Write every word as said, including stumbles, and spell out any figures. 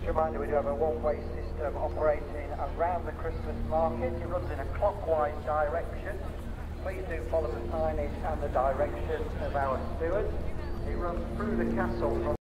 a reminder, we do have a one-way system operating around the Christmas market. It runs in a clockwise direction. Please do follow the signage and the directions of our stewards. It runs through the castle from